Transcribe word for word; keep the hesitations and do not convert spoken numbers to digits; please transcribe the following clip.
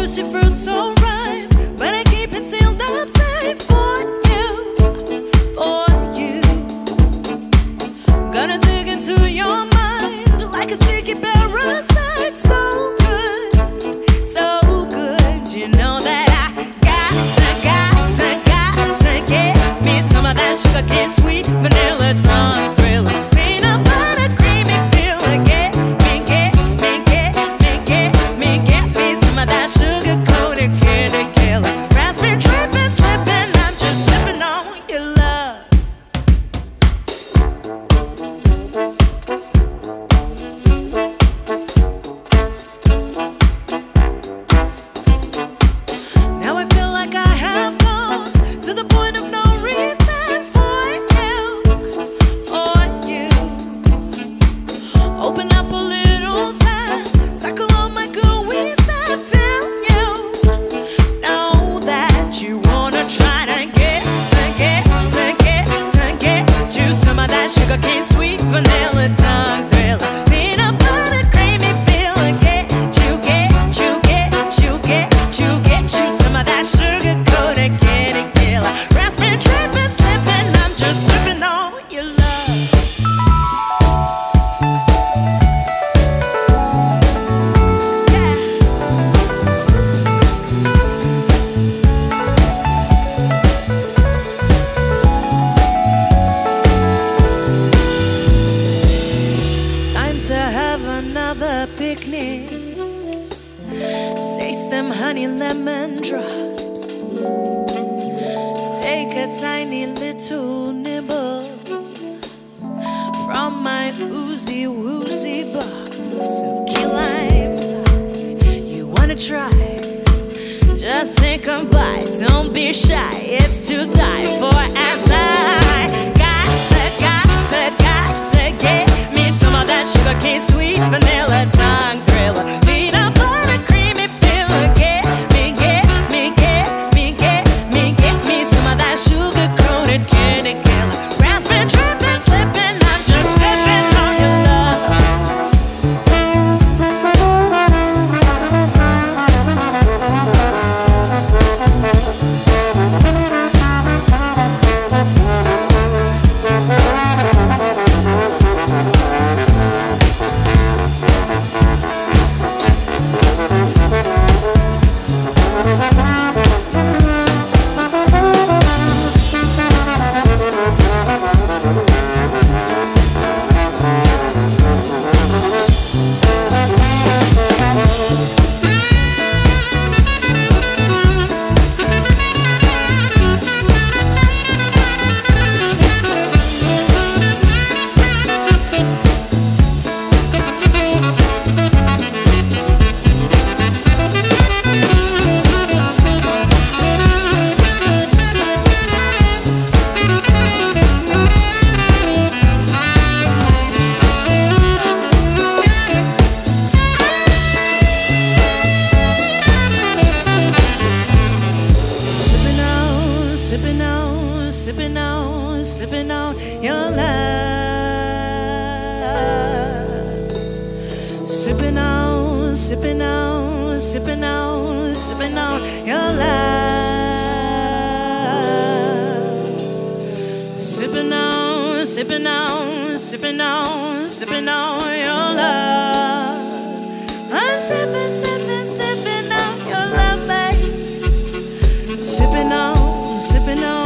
juicy fruit so ripe, but I keep it sealed up tight for you, for you. Gonna dig into your mind like a sticky parasite. So good, so good. You know that I got to, got to, got to get me some of that sugar cane sweet vanilla tongue thriller. Peanut butter creamy feeling. Get me, get me, get me, get me, get me some of that sugar coated candy killer. Raspberry tripping, slipping, I'm just sipping on your love. Now I feel like I have gone to the point of no return for you, for you. Open up a little time, suckle on my gooey side, tell you know that you wanna try to get, to get, to get, to get you some of that sugar cane sweet vanilla tongue thriller. Peanut butter creamy feeling. Get you, get you, get you, get you, get you some of that sugar coated candy killer. Raspberry tripping, slipping, I'm just sipping on your love. Yeah. Time to have another picnic. Taste them honey lemon drops. Take a tiny little nibble from my oozy woozy box of key lime pie. You wanna try? Just take a bite, don't be shy, it's to die for. As I got to, got to, got to get me some of that sugar cane sweet vanilla tongue thriller. Peanut butter creamy feeling. Get me, get me, get me, get me, get me some of that sugar coated candy killer. Raspberry tripping, slipping, I'm just sipping on your love. Sipping on, sipping on, sipping on your love. Sipping on, sipping on, sipping on, sipping on your love. Sipping on, sipping on, sipping on, sipping on your love. I'm sipping, sipping, sipping on your love, babe. Sipping on, sipping on.